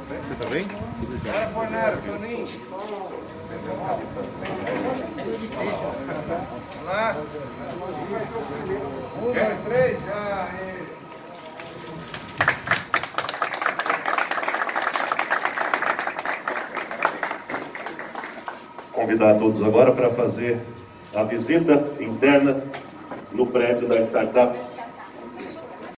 Você tá bem? Toninho. Vamos lá. 1, 2, 3, já. Convidar todos agora para fazer a visita interna no prédio da startup